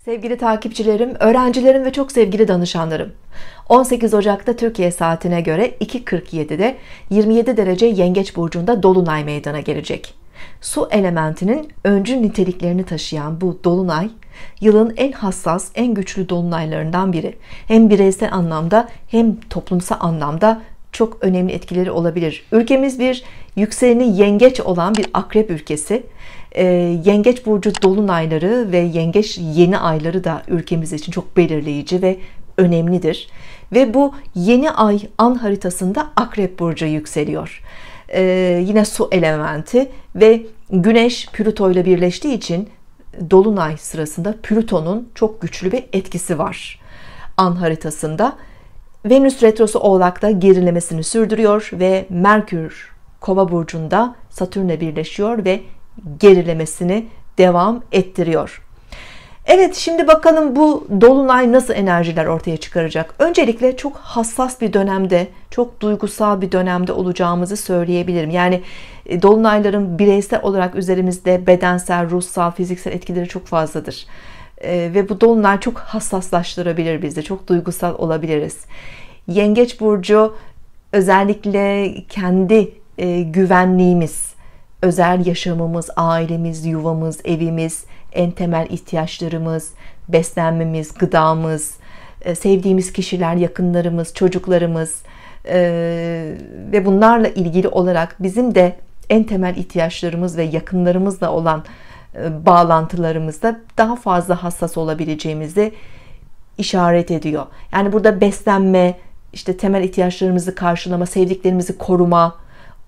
Sevgili takipçilerim, öğrencilerim ve çok sevgili danışanlarım. 18 Ocak'ta Türkiye saatine göre 2:47'de 27 derece Yengeç burcunda dolunay meydana gelecek. Su elementinin öncül niteliklerini taşıyan bu dolunay, yılın en hassas, en güçlü dolunaylarından biri. Hem bireysel anlamda hem toplumsal anlamda çok önemli etkileri olabilir. Ülkemiz bir yükseleni yengeç olan bir akrep ülkesi. Yengeç burcu dolunayları ve yengeç yeni ayları da ülkemiz için çok belirleyici ve önemlidir. Ve bu yeni ay an haritasında akrep burcu yükseliyor. Yine su elementi ve Güneş Plüto ile birleştiği için dolunay sırasında Plüton'un çok güçlü bir etkisi var an haritasında. Venüs retrosu Oğlak'ta gerilemesini sürdürüyor ve Merkür Kova burcunda Satürn'le birleşiyor ve gerilemesini devam ettiriyor. Evet, şimdi bakalım bu dolunay nasıl enerjiler ortaya çıkaracak. Öncelikle çok hassas bir dönemde, çok duygusal bir dönemde olacağımızı söyleyebilirim. Yani dolunayların bireysel olarak üzerimizde bedensel, ruhsal, fiziksel etkileri çok fazladır. Ve bu dolunay çok hassaslaştırabilir bizi, çok duygusal olabiliriz. Yengeç burcu özellikle kendi güvenliğimiz, özel yaşamımız, ailemiz, yuvamız, evimiz, en temel ihtiyaçlarımız, beslenmemiz, gıdamız, sevdiğimiz kişiler, yakınlarımız, çocuklarımız ve bunlarla ilgili olarak bizim de en temel ihtiyaçlarımız ve yakınlarımızla olan bağlantılarımızda daha fazla hassas olabileceğimizi işaret ediyor. Yani burada beslenme, işte temel ihtiyaçlarımızı karşılama, sevdiklerimizi koruma,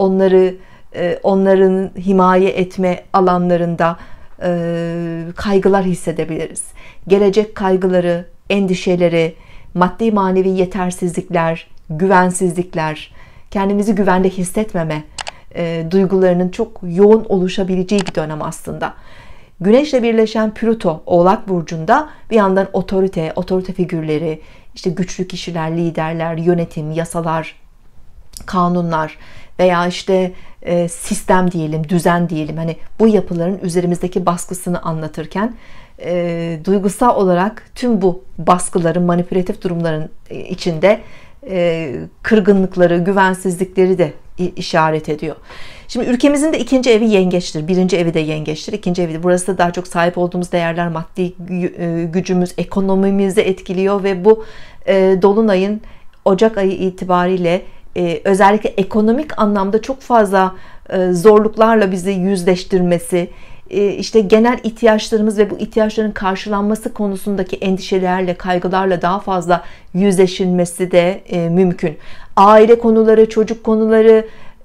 onların himaye etme alanlarında kaygılar hissedebiliriz. Gelecek kaygıları, endişeleri, maddi manevi yetersizlikler, güvensizlikler, kendimizi güvende hissetmeme duygularının çok yoğun oluşabileceği bir dönem aslında. Güneşle birleşen Plüto Oğlak burcunda bir yandan otorite figürleri, işte güçlü kişiler, liderler, yönetim, yasalar, kanunlar veya işte sistem diyelim, düzen diyelim, hani bu yapıların üzerimizdeki baskısını anlatırken duygusal olarak tüm bu baskıların, manipülatif durumların içinde kırgınlıkları, güvensizlikleri de işaret ediyor. Şimdi ülkemizin de ikinci evi yengeçtir. Birinci evi de yengeçtir. İkinci evi de. Burası da daha çok sahip olduğumuz değerler, maddi gücümüz, ekonomimizi etkiliyor ve bu dolunayın Ocak ayı itibariyle özellikle ekonomik anlamda çok fazla zorluklarla bizi yüzleştirmesi, işte genel ihtiyaçlarımız ve bu ihtiyaçların karşılanması konusundaki endişelerle, kaygılarla daha fazla yüzleşilmesi de mümkün. Aile konuları, çocuk konuları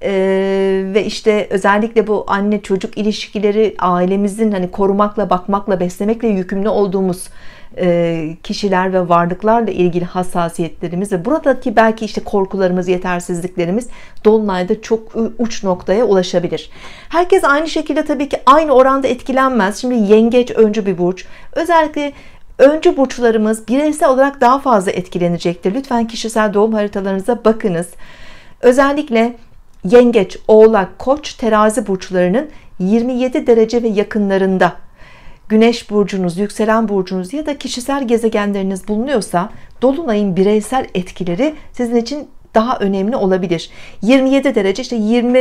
ve işte özellikle bu anne çocuk ilişkileri, ailemizin hani korumakla, bakmakla, beslemekle yükümlü olduğumuz kişiler ve varlıklarla ilgili hassasiyetlerimiz ve buradaki belki işte korkularımız, yetersizliklerimiz dolunayda çok uç noktaya ulaşabilir. Herkes aynı şekilde tabii ki aynı oranda etkilenmez. Şimdi yengeç öncü bir burç. Özellikle öncü burçlarımız bireysel olarak daha fazla etkilenecektir. Lütfen kişisel doğum haritalarınıza bakınız. Özellikle yengeç, oğlak, koç, terazi burçlarının 27 derece ve yakınlarında Güneş burcunuz, yükselen burcunuz ya da kişisel gezegenleriniz bulunuyorsa dolunayın bireysel etkileri sizin için daha önemli olabilir. 27 derece, işte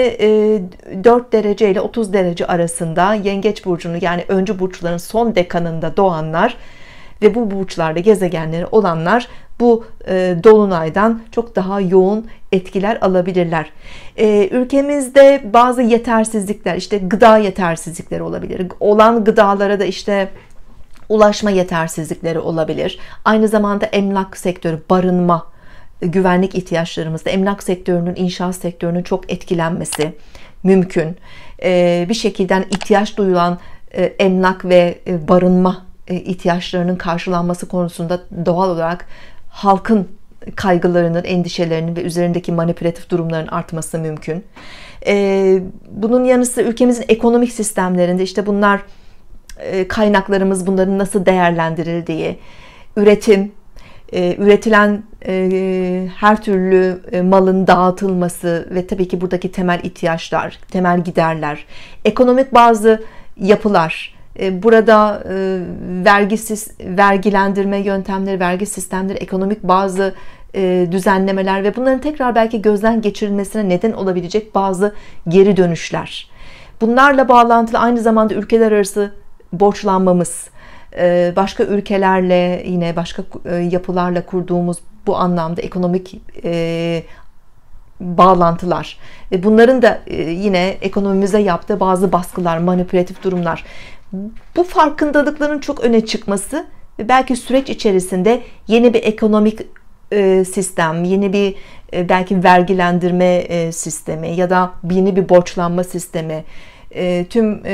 24 derece ile 30 derece arasında yengeç burcunu, yani öncü burçların son dekanında doğanlar ve bu burçlarda gezegenleri olanlar bu dolunaydan çok daha yoğun etkiler alabilirler. Ülkemizde bazı yetersizlikler, işte gıda yetersizlikleri olabilir. Olan gıdalara da işte ulaşma yetersizlikleri olabilir. Aynı zamanda emlak sektörü, barınma, güvenlik ihtiyaçlarımızda emlak sektörünün, inşaat sektörünün çok etkilenmesi mümkün. Bir şekilde ihtiyaç duyulan emlak ve barınma ihtiyaçlarının karşılanması konusunda doğal olarak halkın kaygılarının, endişelerinin ve üzerindeki manipülatif durumların artması mümkün. Bunun yanı sıra ülkemizin ekonomik sistemlerinde işte bunlar, kaynaklarımız, bunların nasıl değerlendirildiği, üretim, üretilen her türlü malın dağıtılması ve tabii ki buradaki temel ihtiyaçlar, temel giderler, ekonomik bazı yapılar, Burada vergilendirme yöntemleri, vergi sistemleri, ekonomik bazı düzenlemeler ve bunların tekrar belki gözden geçirilmesine neden olabilecek bazı geri dönüşler. Bunlarla bağlantılı aynı zamanda ülkeler arası borçlanmamız, başka ülkelerle, yine başka yapılarla kurduğumuz bu anlamda ekonomik bağlantılar ve bunların da yine ekonomimize yaptığı bazı baskılar, manipülatif durumlar, bu farkındalıkların çok öne çıkması ve belki süreç içerisinde yeni bir ekonomik sistem, yeni bir belki vergilendirme sistemi ya da yeni bir borçlanma sistemi, tüm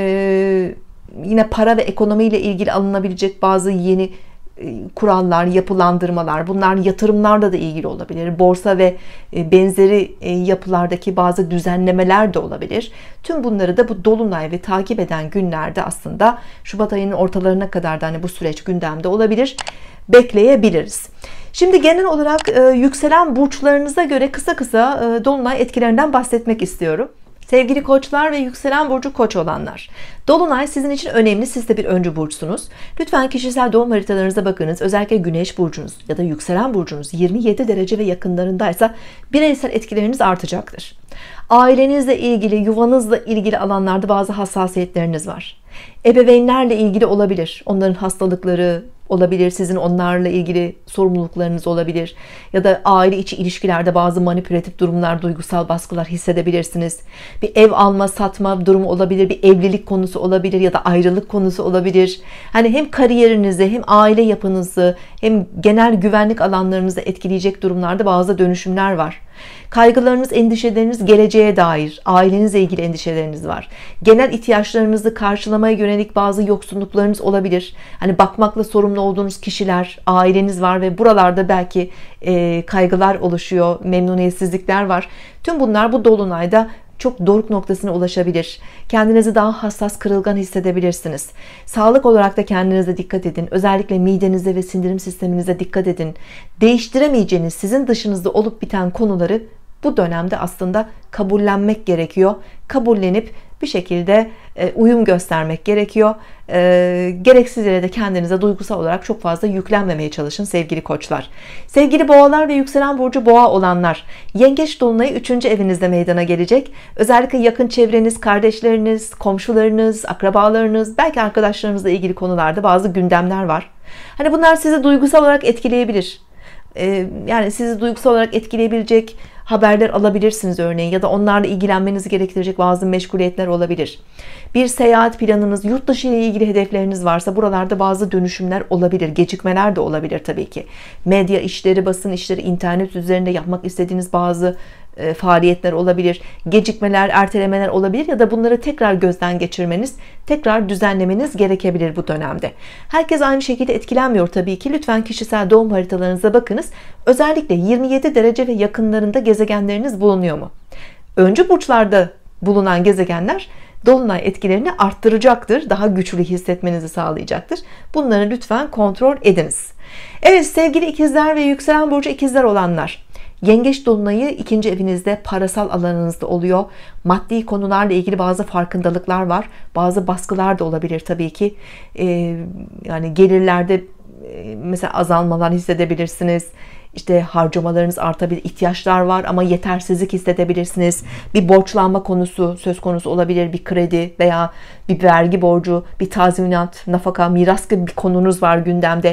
yine para ve ekonomiyle ilgili alınabilecek bazı yeni kurallar, yapılandırmalar, bunlar yatırımlarla da ilgili olabilir. Borsa ve benzeri yapılardaki bazı düzenlemeler de olabilir. Tüm bunları da bu dolunay ve takip eden günlerde aslında Şubat ayının ortalarına kadar da hani bu süreç gündemde olabilir, bekleyebiliriz. Şimdi genel olarak yükselen burçlarınıza göre kısa kısa dolunay etkilerinden bahsetmek istiyorum. Sevgili koçlar ve yükselen burcu koç olanlar, dolunay sizin için önemli. Siz de bir öncü burçsunuz. Lütfen kişisel doğum haritalarınıza bakınız. Özellikle güneş burcunuz ya da yükselen burcunuz 27 derece ve yakınlarındaysa bireysel etkileriniz artacaktır. Ailenizle ilgili, yuvanızla ilgili alanlarda bazı hassasiyetleriniz var. Ebeveynlerle ilgili olabilir. Onların hastalıkları olabilir. Sizin onlarla ilgili sorumluluklarınız olabilir. Ya da aile içi ilişkilerde bazı manipülatif durumlar, duygusal baskılar hissedebilirsiniz. Bir ev alma, satma durumu olabilir. Bir evlilik konusu olabilir ya da ayrılık konusu olabilir. Hani hem kariyerinizi, hem aile yapınızı, hem genel güvenlik alanlarınızı etkileyecek durumlarda bazı dönüşümler var. Kaygılarınız, endişeleriniz geleceğe dair, ailenizle ilgili endişeleriniz var. Genel ihtiyaçlarınızı karşılamaya yönelik bazı yoksunluklarınız olabilir. Hani bakmakla sorumlu olduğunuz kişiler, aileniz var ve buralarda belki kaygılar oluşuyor, memnuniyetsizlikler var. Tüm bunlar bu dolunayda çok doruk noktasına ulaşabilir. Kendinizi daha hassas, kırılgan hissedebilirsiniz. Sağlık olarak da kendinize dikkat edin. Özellikle midenize ve sindirim sisteminize dikkat edin. Değiştiremeyeceğiniz, sizin dışınızda olup biten konuları bu dönemde aslında kabullenmek gerekiyor. Kabullenip bir şekilde uyum göstermek gerekiyor. Gereksiz yere de kendinize duygusal olarak çok fazla yüklenmemeye çalışın sevgili koçlar. Sevgili boğalar ve yükselen burcu boğa olanlar, yengeç dolunayı 3. evinizde meydana gelecek. Özellikle yakın çevreniz, kardeşleriniz, komşularınız, akrabalarınız, belki arkadaşlarınızla ilgili konularda bazı gündemler var. Hani bunlar sizi duygusal olarak etkileyebilir. Yani sizi duygusal olarak etkileyebilecek haberler alabilirsiniz örneğin, ya da onlarla ilgilenmenizi gerektirecek bazı meşguliyetler olabilir. Bir seyahat planınız, yurt dışı ile ilgili hedefleriniz varsa buralarda bazı dönüşümler olabilir, gecikmeler de olabilir tabii ki. Medya işleri, basın işleri, internet üzerinde yapmak istediğiniz bazı faaliyetler olabilir, gecikmeler, ertelemeler olabilir ya da bunları tekrar gözden geçirmeniz, tekrar düzenlemeniz gerekebilir bu dönemde. Herkes aynı şekilde etkilenmiyor tabii ki. Lütfen kişisel doğum haritalarınıza bakınız. Özellikle 27 derece ve yakınlarında gezegenleriniz bulunuyor mu? Öncü burçlarda bulunan gezegenler dolunay etkilerini arttıracaktır. Daha güçlü hissetmenizi sağlayacaktır. Bunları lütfen kontrol ediniz. Evet sevgili ikizler ve yükselen burcu ikizler olanlar, yengeç dolunayı 2. evinizde, parasal alanınızda oluyor. Maddi konularla ilgili bazı farkındalıklar var. Bazı baskılar da olabilir tabii ki. Yani gelirlerde mesela azalmalar hissedebilirsiniz. İşte harcamalarınız artabilir, ihtiyaçlar var ama yetersizlik hissedebilirsiniz. Bir borçlanma konusu söz konusu olabilir, bir kredi veya bir vergi borcu, bir tazminat, nafaka, miras gibi bir konunuz var gündemde.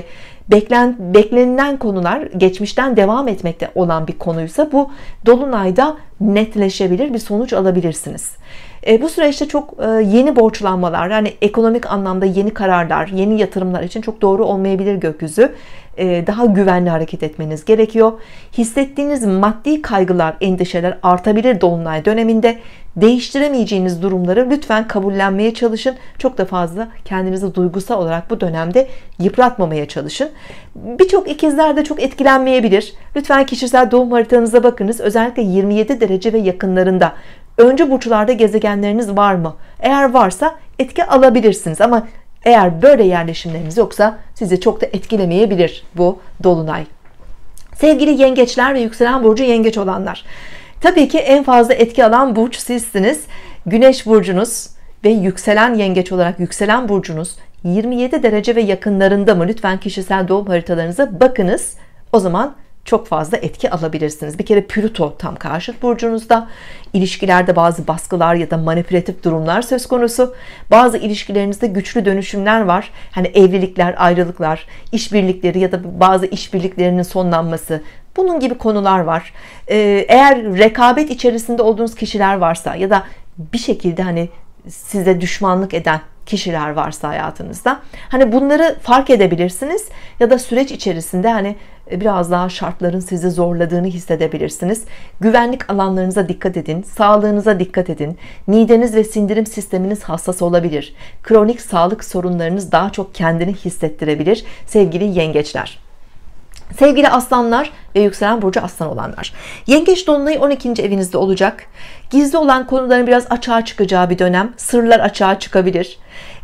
Beklenilen konular, geçmişten devam etmekte olan bir konuysa bu dolunayda netleşebilir, bir sonuç alabilirsiniz. Bu süreçte çok yeni borçlanmalar, yani ekonomik anlamda yeni kararlar, yeni yatırımlar için çok doğru olmayabilir gökyüzü. Daha güvenli hareket etmeniz gerekiyor. Hissettiğiniz maddi kaygılar, endişeler artabilir dolunay döneminde. Değiştiremeyeceğiniz durumları lütfen kabullenmeye çalışın. Çok da fazla kendinizi duygusal olarak bu dönemde yıpratmamaya çalışın. Birçok ikizler de çok etkilenmeyebilir. Lütfen kişisel doğum haritanıza bakınız. Özellikle 27 derece ve yakınlarında öncü burçlarda gezegenleriniz var mı? Eğer varsa etki alabilirsiniz ama eğer böyle yerleşimleriniz yoksa sizi çok da etkilemeyebilir bu dolunay. Sevgili yengeçler ve yükselen burcu yengeç olanlar, tabii ki en fazla etki alan burç sizsiniz. Güneş burcunuz ve yükselen yengeç olarak yükselen burcunuz 27 derece ve yakınlarında mı? Lütfen kişisel doğum haritalarınıza bakınız. O zaman çok fazla etki alabilirsiniz. Bir kere Plüto tam karşıt burcunuzda. İlişkilerde bazı baskılar ya da manipülatif durumlar söz konusu. Bazı ilişkilerinizde güçlü dönüşümler var. Hani evlilikler, ayrılıklar, işbirlikleri ya da bazı işbirliklerinin sonlanması. Bunun gibi konular var. Eğer rekabet içerisinde olduğunuz kişiler varsa ya da bir şekilde hani size düşmanlık eden kişiler varsa hayatınızda, hani bunları fark edebilirsiniz ya da süreç içerisinde hani biraz daha şartların sizi zorladığını hissedebilirsiniz. Güvenlik alanlarınıza dikkat edin, sağlığınıza dikkat edin. Mideniz ve sindirim sisteminiz hassas olabilir. Kronik sağlık sorunlarınız daha çok kendini hissettirebilir sevgili yengeçler. Sevgili aslanlar ve yükselen burcu aslan olanlar, yengeç dolunayı 12. evinizde olacak. Gizli olan konuların biraz açığa çıkacağı bir dönem. Sırlar açığa çıkabilir.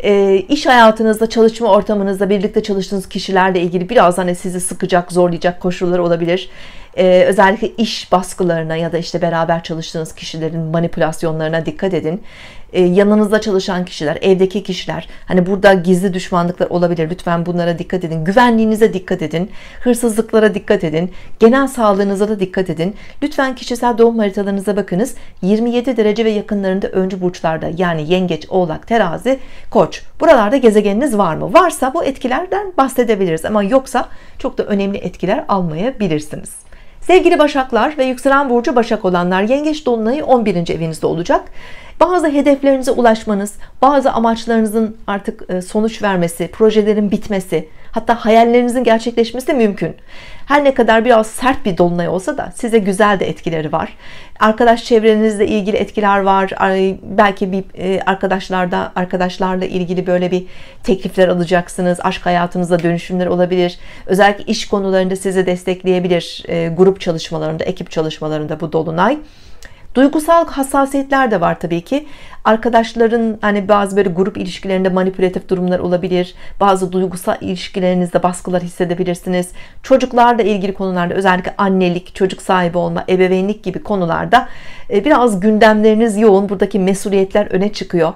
İş hayatınızda, çalışma ortamınızda birlikte çalıştığınız kişilerle ilgili biraz hani sizi sıkacak, zorlayacak koşullar olabilir. Özellikle iş baskılarına ya da işte beraber çalıştığınız kişilerin manipülasyonlarına dikkat edin. Yanınızda çalışan kişiler, evdeki kişiler, hani burada gizli düşmanlıklar olabilir. Lütfen bunlara dikkat edin. Güvenliğinize dikkat edin. Hırsızlıklara dikkat edin. Genel sağlığınıza da dikkat edin. Lütfen kişisel doğum haritalarınıza bakınız. 27 derece ve yakınlarında öncü burçlarda, yani yengeç, oğlak, terazi, koç. Buralarda gezegeniniz var mı? Varsa bu etkilerden bahsedebiliriz. Ama yoksa çok da önemli etkiler almayabilirsiniz. Sevgili Başaklar ve yükselen burcu Başak olanlar, yengeç dolunayı 11. evinizde olacak. Bazı hedeflerinize ulaşmanız, bazı amaçlarınızın artık sonuç vermesi, projelerin bitmesi, hatta hayallerinizin gerçekleşmesi de mümkün. Her ne kadar biraz sert bir dolunay olsa da size güzel de etkileri var. Arkadaş çevrenizle ilgili etkiler var. Belki bir arkadaşlarla ilgili böyle bir teklifler alacaksınız. Aşk hayatınızda dönüşümler olabilir. Özellikle iş konularında sizi destekleyebilir. Grup çalışmalarında, ekip çalışmalarında bu dolunay. Duygusal hassasiyetler de var tabii ki. Arkadaşların hani bazı böyle grup ilişkilerinde manipülatif durumlar olabilir. Bazı duygusal ilişkilerinizde baskılar hissedebilirsiniz. Çocuklarla ilgili konularda, özellikle annelik, çocuk sahibi olma, ebeveynlik gibi konularda biraz gündemleriniz yoğun. Buradaki mesuliyetler öne çıkıyor.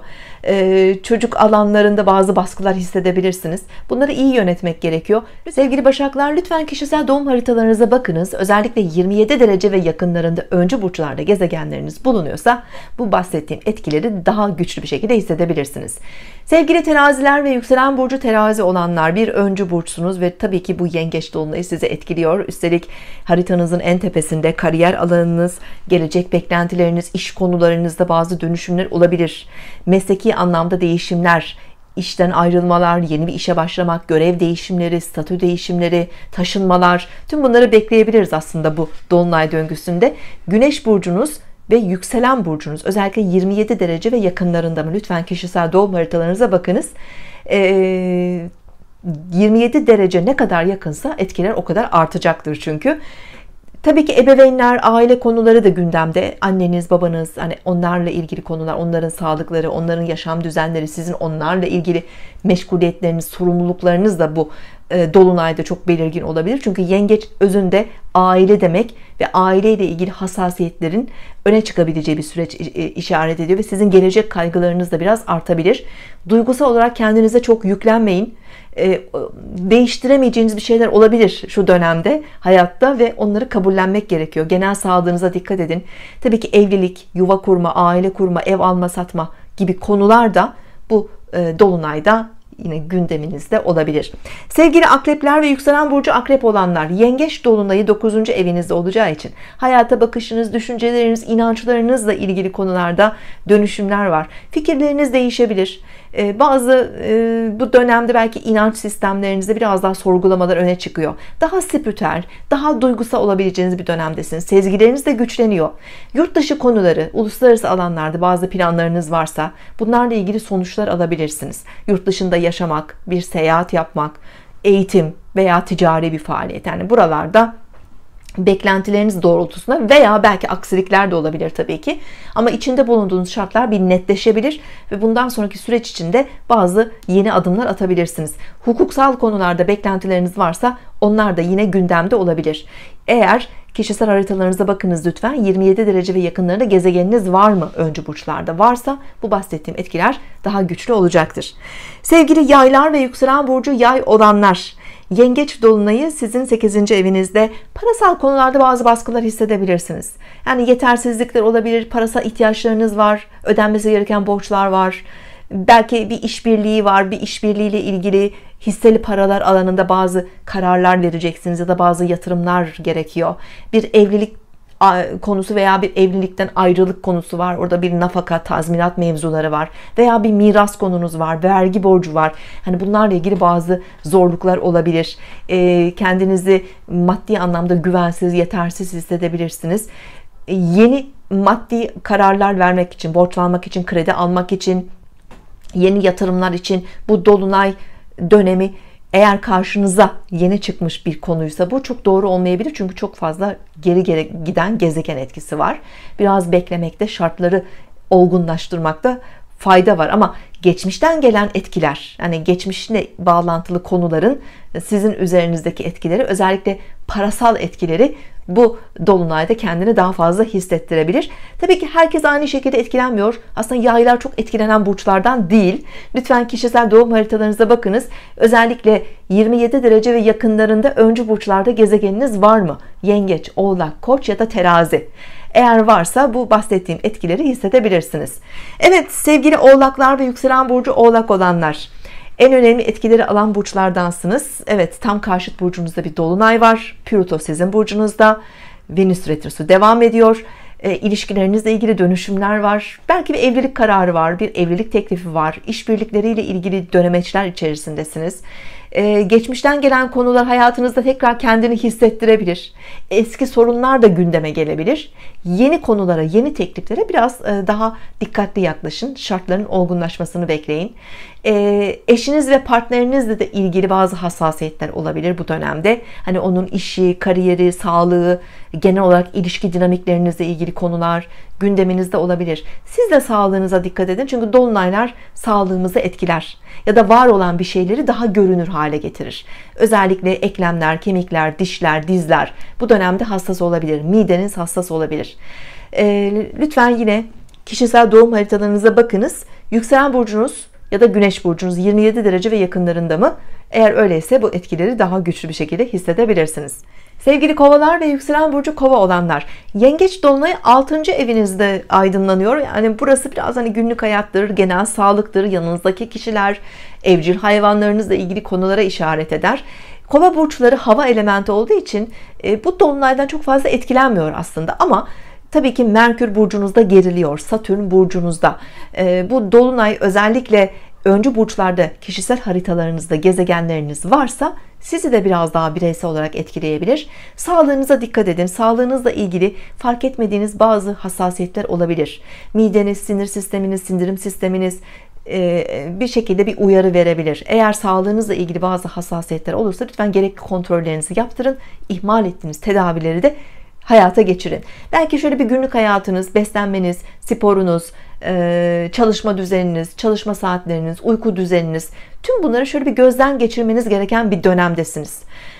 Çocuk alanlarında bazı baskılar hissedebilirsiniz. Bunları iyi yönetmek gerekiyor. Sevgili Başaklar, lütfen kişisel doğum haritalarınıza bakınız. Özellikle 27 derece ve yakınlarında öncü burçlarda gezegenleriniz bulunuyorsa bu bahsettiğim etkileri daha güçlü bir şekilde hissedebilirsiniz. Sevgili teraziler ve yükselen burcu terazi olanlar, bir öncü burçsunuz ve tabii ki bu yengeç dolunayı sizi etkiliyor. Üstelik haritanızın en tepesinde kariyer alanınız, gelecek beklentileriniz, iş konularınızda bazı dönüşümler olabilir. Mesleki anlamda değişimler, işten ayrılmalar, yeni bir işe başlamak, görev değişimleri, statü değişimleri, taşınmalar, tüm bunları bekleyebiliriz aslında bu dolunay döngüsünde. Güneş burcunuz ve yükselen burcunuz özellikle 27 derece ve yakınlarında mı? Lütfen kişisel doğum haritalarınıza bakınız. 27 derece ne kadar yakınsa etkiler o kadar artacaktır çünkü. Tabii ki ebeveynler, aile konuları da gündemde. Anneniz, babanız, hani onlarla ilgili konular, onların sağlıkları, onların yaşam düzenleri, sizin onlarla ilgili meşguliyetleriniz, sorumluluklarınız da bu dolunayda çok belirgin olabilir. Çünkü yengeç özünde aile demek ve aileyle ilgili hassasiyetlerin öne çıkabileceği bir süreç işaret ediyor ve sizin gelecek kaygılarınız da biraz artabilir. Duygusal olarak kendinize çok yüklenmeyin. Değiştiremeyeceğiniz bir şeyler olabilir şu dönemde hayatta ve onları kabullenmek gerekiyor. Genel sağlığınıza dikkat edin. Tabii ki evlilik, yuva kurma, aile kurma, ev alma, satma gibi konular da bu dolunayda yine gündeminizde olabilir. Sevgili akrepler ve yükselen burcu akrep olanlar, yengeç dolunayı 9. evinizde olacağı için hayata bakışınız, düşünceleriniz, inançlarınızla ilgili konularda dönüşümler var. Fikirleriniz değişebilir. Bu dönemde belki inanç sistemlerinizde biraz daha sorgulamalar öne çıkıyor. Daha spiritüel, daha duygusal olabileceğiniz bir dönemdesiniz. Sezgileriniz de güçleniyor. Yurt dışı konuları, uluslararası alanlarda bazı planlarınız varsa bunlarla ilgili sonuçlar alabilirsiniz. Yurt dışında yaşamak, bir seyahat yapmak, eğitim veya ticari bir faaliyet. Yani buralarda beklentileriniz doğrultusunda veya belki aksilikler de olabilir tabii ki. Ama içinde bulunduğunuz şartlar bir netleşebilir ve bundan sonraki süreç içinde bazı yeni adımlar atabilirsiniz. Hukuksal konularda beklentileriniz varsa onlar da yine gündemde olabilir. Eğer Kişisel haritalarınıza bakınız lütfen. 27 derece ve yakınlarında gezegeniniz var mı? Öncü burçlarda varsa bu bahsettiğim etkiler daha güçlü olacaktır. Sevgili yaylar ve yükselen burcu yay olanlar, Yengeç dolunayı sizin 8. evinizde. Parasal konularda bazı baskılar hissedebilirsiniz. Yani yetersizlikler olabilir, parasal ihtiyaçlarınız var, ödenmesi gereken borçlar var. Belki bir işbirliği var, bir işbirliğiyle ilgili hisseli paralar alanında bazı kararlar vereceksiniz ya da bazı yatırımlar gerekiyor. Bir evlilik konusu veya bir evlilikten ayrılık konusu var. Orada bir nafaka, tazminat mevzuları var. Veya bir miras konunuz var, vergi borcu var. Hani bunlarla ilgili bazı zorluklar olabilir. Kendinizi maddi anlamda güvensiz, yetersiz hissedebilirsiniz. Yeni maddi kararlar vermek için, borçlanmak için, kredi almak için, yeni yatırımlar için bu dolunay dönemi, eğer karşınıza yeni çıkmış bir konuysa bu çok doğru olmayabilir. Çünkü çok fazla geri giden gezegen etkisi var. Biraz beklemekte, şartları olgunlaştırmakta fayda var. Ama geçmişten gelen etkiler, yani geçmişle bağlantılı konuların sizin üzerinizdeki etkileri, özellikle parasal etkileri bu dolunayda kendini daha fazla hissettirebilir. Tabii ki herkes aynı şekilde etkilenmiyor. Aslında yaylar çok etkilenen burçlardan değil. Lütfen kişisel doğum haritalarınıza bakınız. Özellikle 27 derece ve yakınlarında öncü burçlarda gezegeniniz var mı? Yengeç, Oğlak, Koç ya da Terazi. Eğer varsa bu bahsettiğim etkileri hissedebilirsiniz. Evet sevgili Oğlaklar ve yükselen burcu Oğlak olanlar, en önemli etkileri alan burçlardansınız. Evet, tam karşıt burcunuzda bir dolunay var. Plüto sizin burcunuzda. Venüs retrosu devam ediyor. İlişkilerinizle ilgili dönüşümler var. Belki bir evlilik kararı var, bir evlilik teklifi var. İşbirlikleriyle ilgili dönemeçler içerisindesiniz. Geçmişten gelen konular hayatınızda tekrar kendini hissettirebilir. Eski sorunlar da gündeme gelebilir. Yeni konulara, yeni tekliflere biraz daha dikkatli yaklaşın. Şartların olgunlaşmasını bekleyin. Eşiniz ve partnerinizle de ilgili bazı hassasiyetler olabilir bu dönemde. Hani onun işi, kariyeri, sağlığı, genel olarak ilişki dinamiklerinizle ilgili konular gündeminizde olabilir. Siz de sağlığınıza dikkat edin. Çünkü dolunaylar sağlığımızı etkiler. Ya da var olan bir şeyleri daha görünür hale getirir. Özellikle eklemler, kemikler, dişler, dizler bu dönemde hassas olabilir. Mideniz hassas olabilir. Lütfen yine kişisel doğum haritalarınıza bakınız. Yükselen burcunuz ya da güneş burcunuz 27 derece ve yakınlarında mı? Eğer öyleyse bu etkileri daha güçlü bir şekilde hissedebilirsiniz. Sevgili kovalar ve yükselen burcu kova olanlar, yengeç dolunayı 6. evinizde aydınlanıyor. Yani burası biraz hani günlük hayattır, genel sağlıktır, yanınızdaki kişiler, evcil hayvanlarınızla ilgili konulara işaret eder. Kova burçları hava elementi olduğu için bu dolunaydan çok fazla etkilenmiyor aslında, ama tabii ki Merkür burcunuzda geriliyor, Satürn burcunuzda. Bu dolunay özellikle öncü burçlarda kişisel haritalarınızda gezegenleriniz varsa sizi de biraz daha bireysel olarak etkileyebilir. Sağlığınıza dikkat edin. Sağlığınızla ilgili fark etmediğiniz bazı hassasiyetler olabilir. Mideniz, sinir sisteminiz, sindirim sisteminiz bir şekilde bir uyarı verebilir. Eğer sağlığınızla ilgili bazı hassasiyetler olursa lütfen gerekli kontrollerinizi yaptırın. İhmal ettiğiniz tedavileri de hayata geçirin. Belki şöyle bir günlük hayatınız, beslenmeniz, sporunuz, çalışma düzeniniz, çalışma saatleriniz, uyku düzeniniz, tüm bunları şöyle bir gözden geçirmeniz gereken bir dönemdesiniz.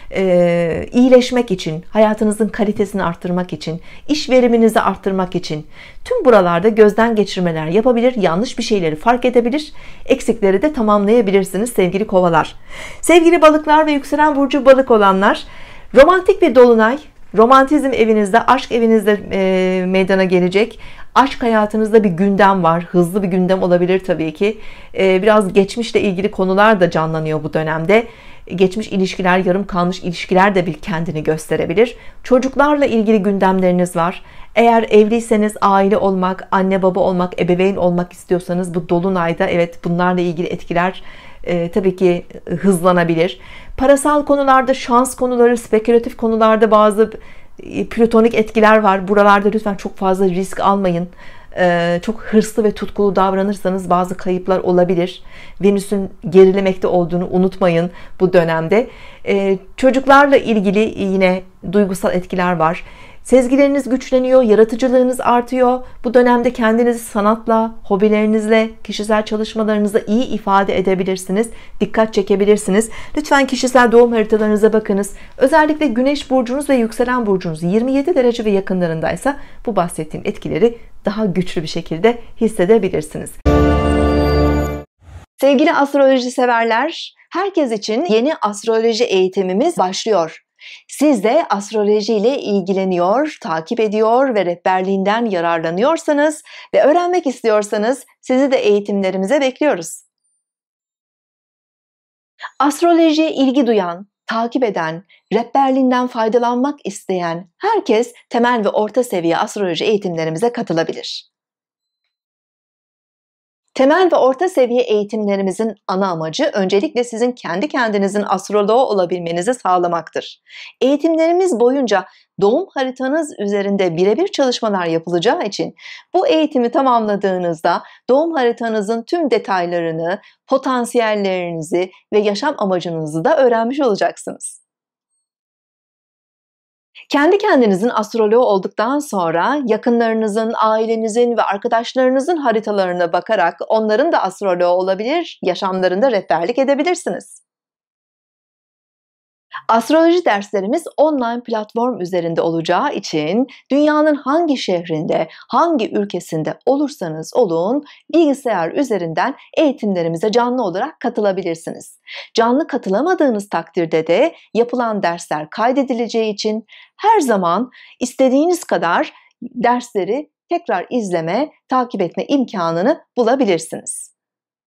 İyileşmek için, hayatınızın kalitesini arttırmak için, iş veriminizi arttırmak için tüm buralarda gözden geçirmeler yapabilir, yanlış bir şeyleri fark edebilir, eksikleri de tamamlayabilirsiniz sevgili kovalar. Sevgili balıklar ve yükselen burcu balık olanlar, romantik bir dolunay. Romantizm evinizde, aşk evinizde meydana gelecek. Aşk hayatınızda bir gündem var. Hızlı bir gündem olabilir tabii ki. Biraz geçmişle ilgili konular da canlanıyor bu dönemde. Geçmiş ilişkiler, yarım kalmış ilişkiler de bir kendini gösterebilir. Çocuklarla ilgili gündemleriniz var. Eğer evliyseniz aile olmak, anne baba olmak, ebeveyn olmak istiyorsanız bu dolunayda evet bunlarla ilgili etkiler tabii ki hızlanabilir. Parasal konularda, şans konuları, spekülatif konularda bazı plütonik etkiler var. Buralarda lütfen çok fazla risk almayın. Çok hırslı ve tutkulu davranırsanız bazı kayıplar olabilir. Venüs'ün gerilemekte olduğunu unutmayın bu dönemde. Çocuklarla ilgili yine duygusal etkiler var. Sezgileriniz güçleniyor, yaratıcılığınız artıyor. Bu dönemde kendinizi sanatla, hobilerinizle, kişisel çalışmalarınızla iyi ifade edebilirsiniz. Dikkat çekebilirsiniz. Lütfen kişisel doğum haritalarınıza bakınız. Özellikle Güneş burcunuz ve yükselen burcunuz 27 derece ve yakınlarındaysa bu bahsettiğim etkileri daha güçlü bir şekilde hissedebilirsiniz. Sevgili astroloji severler, herkes için yeni astroloji eğitimimiz başlıyor. Siz de astroloji ile ilgileniyor, takip ediyor ve rehberliğinden yararlanıyorsanız ve öğrenmek istiyorsanız sizi de eğitimlerimize bekliyoruz. Astrolojiye ilgi duyan, takip eden, rehberliğinden faydalanmak isteyen herkes temel ve orta seviye astroloji eğitimlerimize katılabilir. Temel ve orta seviye eğitimlerimizin ana amacı öncelikle sizin kendi kendinizin astroloğu olabilmenizi sağlamaktır. Eğitimlerimiz boyunca doğum haritanız üzerinde birebir çalışmalar yapılacağı için bu eğitimi tamamladığınızda doğum haritanızın tüm detaylarını, potansiyellerinizi ve yaşam amacınızı da öğrenmiş olacaksınız. Kendi kendinizin astroloğu olduktan sonra yakınlarınızın, ailenizin ve arkadaşlarınızın haritalarına bakarak onların da astroloğu olabilir, yaşamlarında rehberlik edebilirsiniz. Astroloji derslerimiz online platform üzerinde olacağı için dünyanın hangi şehrinde, hangi ülkesinde olursanız olun bilgisayar üzerinden eğitimlerimize canlı olarak katılabilirsiniz. Canlı katılamadığınız takdirde de yapılan dersler kaydedileceği için her zaman istediğiniz kadar dersleri tekrar izleme, takip etme imkanını bulabilirsiniz.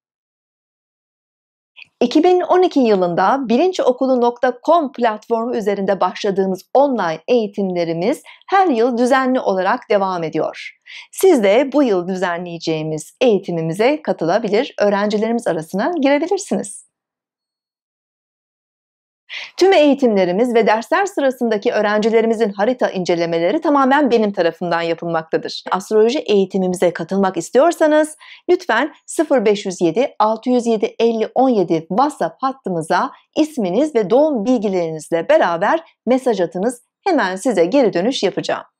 2012 yılında bilinçokulu.com platformu üzerinde başladığımız online eğitimlerimiz her yıl düzenli olarak devam ediyor. Siz de bu yıl düzenleyeceğimiz eğitimimize katılabilir, öğrencilerimiz arasına girebilirsiniz. Tüm eğitimlerimiz ve dersler sırasındaki öğrencilerimizin harita incelemeleri tamamen benim tarafımdan yapılmaktadır. Astroloji eğitimimize katılmak istiyorsanız lütfen 0507 607 50 17 WhatsApp hattımıza isminiz ve doğum bilgilerinizle beraber mesaj atınız. Hemen size geri dönüş yapacağım.